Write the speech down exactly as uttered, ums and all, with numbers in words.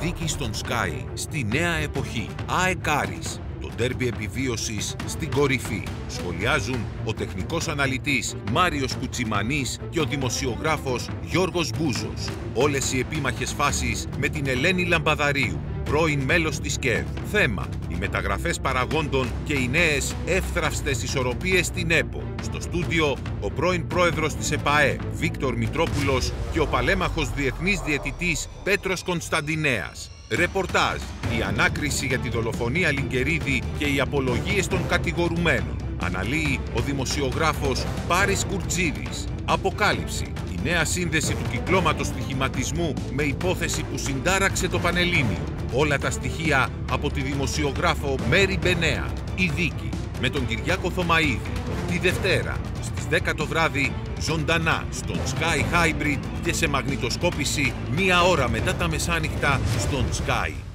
δίκη στον Sky στη νέα εποχή. ΑΕΚ Άρης. Το ντέρμπι επιβίωσης στην κορυφή. Σχολιάζουν ο τεχνικός αναλυτής Μάριος Κουτσιμανής και ο δημοσιογράφος Γιώργος Μπούζος. Όλες οι επίμαχες φάσεις με την Ελένη Λαμπαδαρίου, πρώην μέλος της ΚΕΔ. Θέμα: οι μεταγραφές παραγόντων και οι νέες εύθραυστες ισορροπίες στην ΕΠΟ. Στο στούντιο, ο πρώην πρόεδρος της ΕΠΑΕ, Βίκτορ Μητρόπουλος, και ο παλέμαχος διεθνής διαιτητής Πέτρος Κωνσταντινέας. Ρεπορτάζ: η ανάκριση για τη δολοφονία Λιγκερίδη και οι απολογίες των κατηγορουμένων. Αναλύει ο δημοσιογράφος Πάρης Κουρτζίδης. Αποκάλυψη: η νέα σύνδεση του κυκλώματος στοιχηματισμού με υπόθεση που συντάραξε το Πανελλήνιο. Όλα τα στοιχεία από τη δημοσιογράφο Μέρη Μπενέα. Η δίκη με τον Κυριάκο Θωμαίδη. Τη Δευτέρα στις δέκα το βράδυ, ζωντανά στον Sky Hybrid και σε μαγνητοσκόπηση μία ώρα μετά τα μεσάνυχτα στον Sky.